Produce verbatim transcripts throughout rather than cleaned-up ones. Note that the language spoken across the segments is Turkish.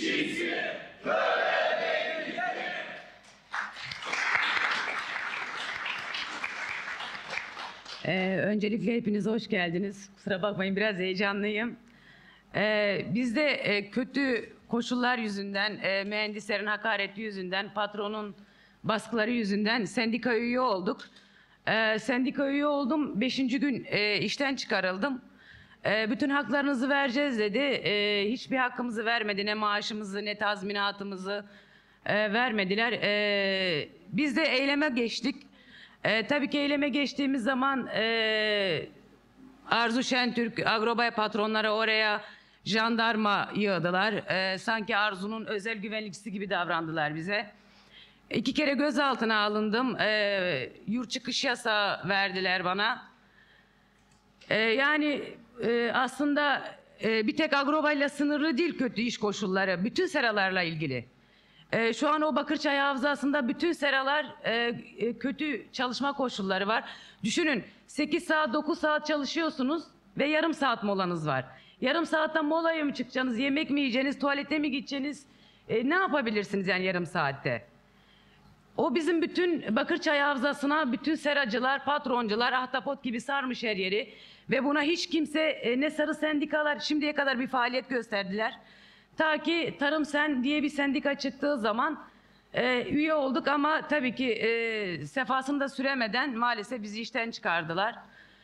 İşçisi köle. Ee, öncelikle hepiniz hoş geldiniz. Kusura bakmayın, biraz heyecanlıyım. Ee, biz de e, kötü koşullar yüzünden, e, mühendislerin hakareti yüzünden, patronun baskıları yüzünden sendika üye olduk. Ee, sendika üye oldum, beşinci gün e, işten çıkarıldım. E, bütün haklarınızı vereceğiz dedi. E, hiçbir hakkımızı vermedi, ne maaşımızı ne tazminatımızı e, vermediler. E, biz de eyleme geçtik. E, tabii ki eyleme geçtiğimiz zaman e, Arzu Şentürk, Agrobay patronları oraya jandarma yığdılar. E, sanki Arzu'nun özel güvenlikçisi gibi davrandılar bize. İki kere gözaltına alındım. E, yurt çıkış yasağı verdiler bana. E, yani e, aslında e, bir tek Agrobay'la sınırlı değil kötü iş koşulları. Bütün seralarla ilgili. Ee, şu an o Bakırçay Havzası'nda bütün seralar e, e, kötü çalışma koşulları var. Düşünün, sekiz saat dokuz saat çalışıyorsunuz ve yarım saat molanız var. Yarım saatten molaya mı çıkacaksınız, yemek mi yiyeceksiniz, tuvalete mi gideceksiniz? E, ne yapabilirsiniz yani yarım saatte? O bizim bütün Bakırçay Havzası'na bütün seracılar, patroncular ahtapot gibi sarmış her yeri. Ve buna hiç kimse e, ne sarı sendikalar şimdiye kadar bir faaliyet gösterdiler. Ta ki Tarım Sen diye bir sendika çıktığı zaman e, üye olduk ama tabii ki e, sefasını da süremeden maalesef bizi işten çıkardılar.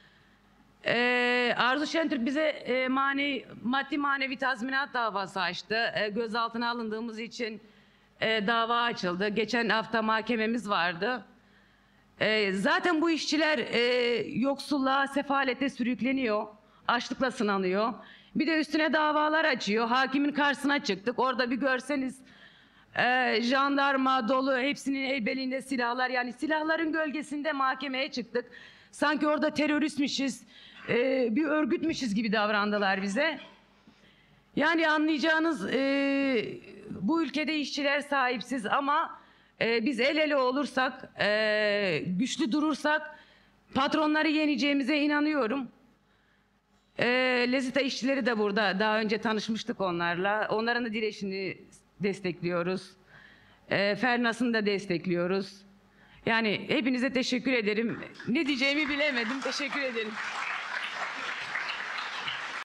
E, Arzu Şentürk bize e, mani, maddi manevi tazminat davası açtı. E, gözaltına alındığımız için e, dava açıldı. Geçen hafta mahkememiz vardı. E, zaten bu işçiler e, yoksulluğa, sefalete sürükleniyor. Açlıkla sınanıyor. Bir de üstüne davalar açıyor. Hakimin karşısına çıktık. Orada bir görseniz e, jandarma dolu, hepsinin el belinde silahlar. Yani silahların gölgesinde mahkemeye çıktık. Sanki orada teröristmişiz, e, bir örgütmüşüz gibi davrandılar bize. Yani anlayacağınız e, bu ülkede işçiler sahipsiz ama e, biz el ele olursak, e, güçlü durursak patronları yeneceğimize inanıyorum. E, Lezita işçileri de burada. Daha önce tanışmıştık onlarla. Onların da direnişini destekliyoruz. E, Fernas'ını da destekliyoruz. Yani hepinize teşekkür ederim. Ne diyeceğimi bilemedim. Teşekkür ederim.